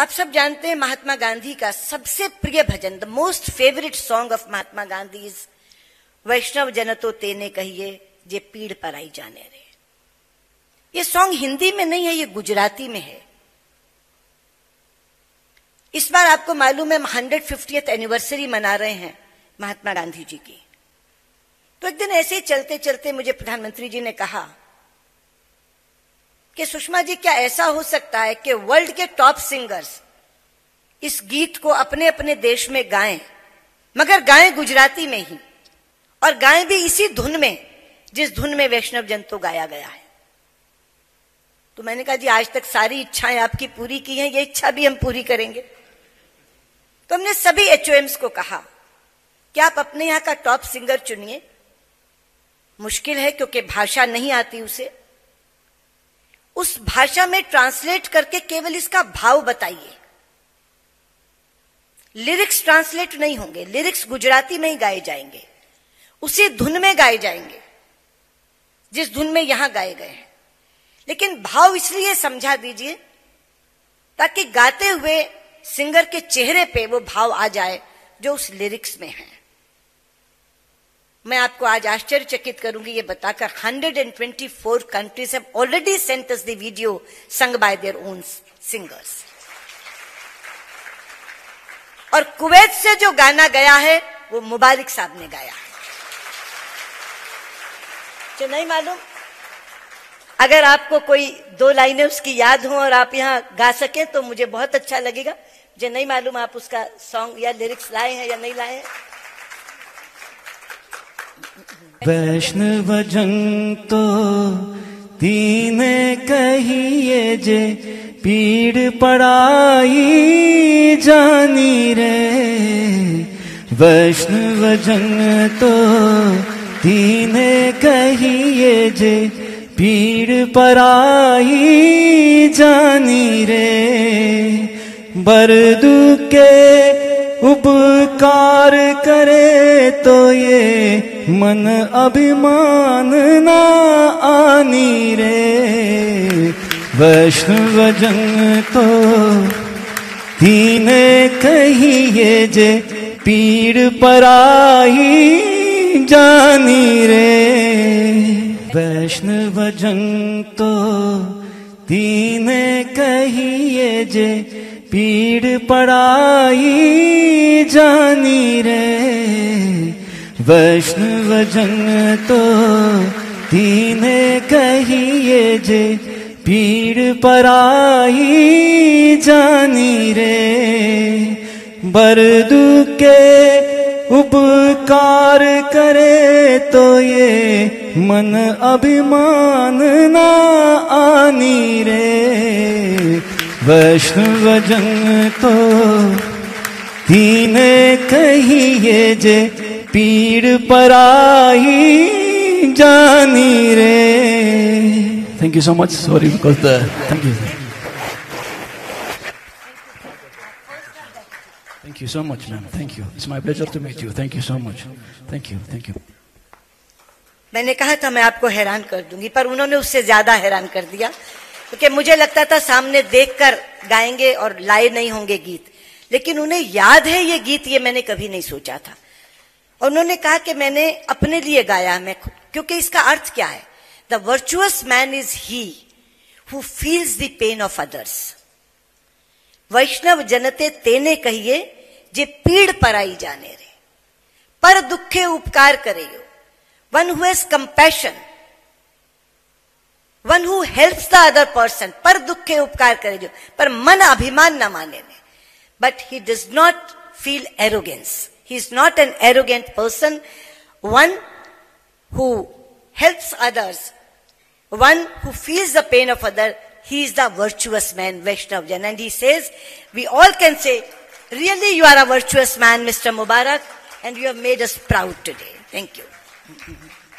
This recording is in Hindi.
आप सब जानते हैं महात्मा गांधी का सबसे प्रिय भजन, the most favourite song of Mahatma Gandhi is Vaishnav Jan To तेने कहिए जे पीड़ पर आई जाने रे। ये सॉन्ग हिंदी में नहीं है, ये गुजराती में है। इस बार आपको मालूम है 150th एनिवर्सरी मना रहे हैं महात्मा गांधी जी की। तो एक दिन ऐसे ही चलते चलते मुझे प्रधानमंत्री जी ने कहा कि सुषमा जी, क्या ऐसा हो सकता है कि वर्ल्ड के टॉप सिंगर्स इस गीत को अपने अपने देश में गाएं, मगर गाएं गुजराती में ही, और गाएं भी इसी धुन में जिस धुन में वैष्णव जन तो गाया गया है। तो मैंने कहा जी, आज तक सारी इच्छाएं आपकी पूरी की हैं, ये इच्छा भी हम पूरी करेंगे। तो हमने सभी HOMs को कहा कि आप अपने यहां का टॉप सिंगर चुनिए। मुश्किल है क्योंकि भाषा नहीं आती उसे, उस भाषा में ट्रांसलेट करके केवल इसका भाव बताइए। लिरिक्स ट्रांसलेट नहीं होंगे, लिरिक्स गुजराती में ही गाए जाएंगे, उसी धुन में गाए जाएंगे जिस धुन में यहां गाए गए हैं। लेकिन भाव इसलिए समझा दीजिए ताकि गाते हुए सिंगर के चेहरे पे वो भाव आ जाए जो उस लिरिक्स में है। मैं आपको आज आश्चर्यचकित करूंगी ये बताकर 124 countries have already sent us the video sung by their own singers. और कुवैत से जो गाना गया है वो मुबारक साहब ने गाया है। जो नहीं मालूम, अगर आपको कोई 2 लाइनें उसकी याद हो और आप यहां गा सकें तो मुझे बहुत अच्छा लगेगा। मुझे नहीं मालूम आप उसका सॉन्ग या लिरिक्स लाए हैं या नहीं लाए हैं। वैष्णव जन तो तीने कहिए जे पीड़ पड़ाई जानी रे। वैष्णव जन तो तीने कहिए जे पीड़ पराई जानी रे। बरदू के उपकार करे तो ये मन अभिमान ना आनी रे। वैष्णव जन तो तीने कहिए जे पीड़ पराई जानी रे। वैष्णव जन तो तीने कहिए जे पीड़ पड़ाई जानी रे। वैष्णव जन तो तीने कहिए जे पीड़ पराई जानी रे। बरदू के उपकार करे तो ये मन अभिमान ना आनी रे। वैष्णव जन तो तीने कहिए जे पीड़ पराई जानी रे। Thank you so much. Sorry because thank you. Thank you so much, ma'am. Thank you. It's my pleasure to meet you. Thank you so much. Thank you. Thank you. मैंने कहा था मैं आपको हैरान कर दूंगी, पर उन्होंने उससे ज्यादा हैरान कर दिया, क्योंकि मुझे लगता था सामने देखकर गाएंगे और लाए नहीं होंगे गीत, लेकिन उन्हें याद है ये गीत, ये मैंने कभी नहीं सोचा था। और उन्होंने कहा कि मैंने अपने लिए गाया, मैं खुद, क्योंकि इसका अर्थ क्या है? The virtuous man is he who feels the pain of others. वैष्णव जनते तेने कहिए जे पीड़ पराई जाने रे। पर दुखे उपकार करेयो, one who has compassion, one who helps the other person. पर दुखे उपकार करे जो, पर मन अभिमान न माने ने। But he does not feel arrogance, he is not an arrogant person. One who helps others, one who feels the pain of other, he is the virtuous man, Vaishnav Jan. And he says, we all can say, really you are a virtuous man, Mr. Mubarak, and you have made us proud today. Thank you.